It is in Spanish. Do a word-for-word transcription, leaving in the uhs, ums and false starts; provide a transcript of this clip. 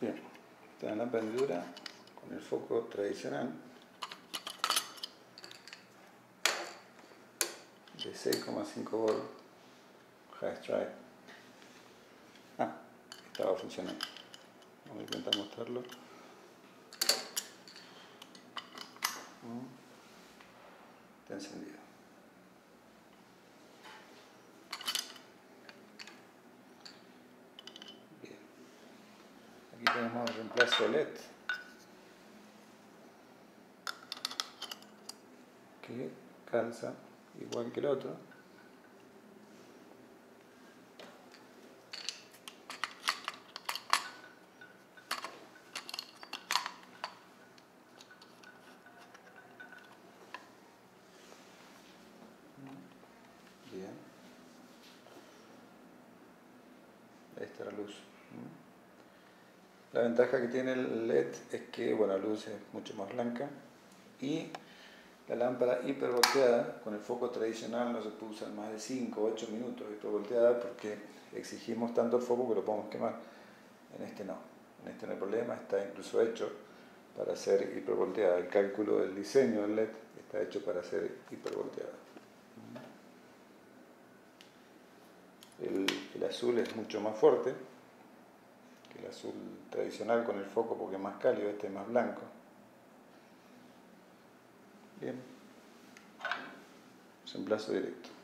Bien, está en la pendura con el foco tradicional de seis coma cinco volt high strike. Ah, estaba funcionando. Vamos a intentar mostrarlo. Está encendido. Bien. Aquí tenemos el reemplazo L E D que calza igual que el otro. Bien. Esta es la luz. La ventaja que tiene el L E D es que, bueno, la luz es mucho más blanca y la lámpara hipervolteada con el foco tradicional no se puede usar más de cinco o ocho minutos hipervolteada porque exigimos tanto el foco que lo podemos quemar. En este no, en este no hay problema, está incluso hecho para ser hipervolteada. El cálculo del diseño del L E D está hecho para ser hipervolteada. El, el azul es mucho más fuerte que el azul tradicional con el foco porque es más cálido, este es más blanco. Bien, reemplazo directo.